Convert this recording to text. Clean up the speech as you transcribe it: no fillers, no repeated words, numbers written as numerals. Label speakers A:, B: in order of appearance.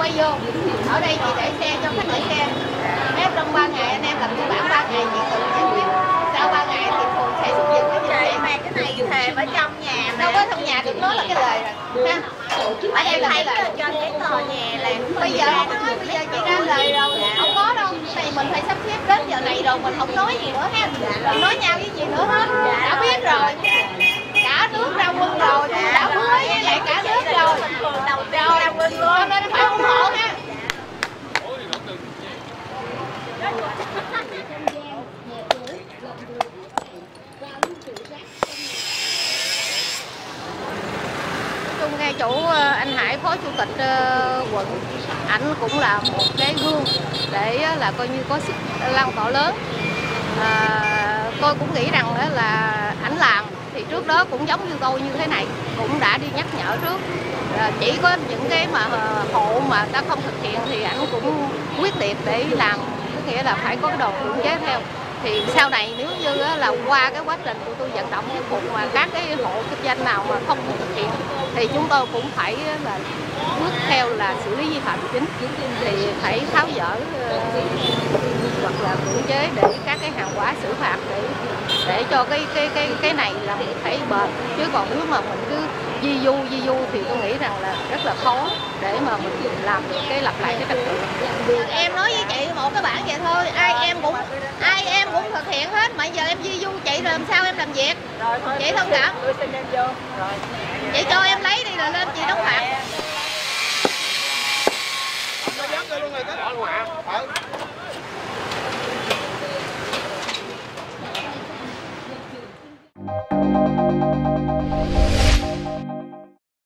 A: quay vô. Ở đây chị để xe cho khách để xe. Nếu trong 3 ngày anh em làm biên bản 3 ngày chị tự giải quyết. Sau 3 ngày thì phường sẽ xuất hiện cái gì mà cái này thề ở trong nhà. Đâu có trong nhà được nói là cái lời rồi. Ha. Ở đây thấy là cho giấy tờ nhà là bây giờ không nói, bây giờ chị ra lời rồi, không có đâu. Này mình phải sắp xếp đến giờ này rồi mình không nói gì nữa ha. Mình nói nhau cái gì nữa hết. Đã biết rồi. Cả nước ra quân rồi, đã hứa với lại cả nước rồi. Cho nên phải ủng hộ ha. Nghe chủ anh Hải, phó chủ tịch quận, ảnh cũng là một cái gương để là coi như có sức lan tỏa lớn. Tôi cũng nghĩ rằng là ảnh làm thì trước đó cũng giống như tôi như thế này, cũng đã đi nhắc nhở trước. Chỉ có những cái mà hộ mà ta không thực hiện thì ảnh cũng quyết liệt để làm, có nghĩa là phải có cái đồ cưỡng chế theo. Thì sau này nếu như là qua cái quá trình của tôi vận động thuyết phục mà các cái hộ kinh doanh nào mà không thực hiện thì chúng tôi cũng phải là bước theo là xử lý vi phạm chính, thì phải tháo dỡ hoặc là cưỡng chế để các cái hàng hóa xử phạt để cho cái này là mình phải bền, chứ còn nếu mà mình cứ di du thì tôi nghĩ rằng là rất là khó để mà mình làm được cái lặp lại cái trật tự. Em nói với chị một cái bản vậy thôi, ai em cũng thực hiện hết, mà giờ em di du chị rồi làm sao em làm việc? Rồi thôi, chị thông cảm. Tôi xin em vô. Rồi. Chị cho em lấy đi rồi lên chị đóng phạt. Nó dán vô luôn rồi đó. Luôn hả?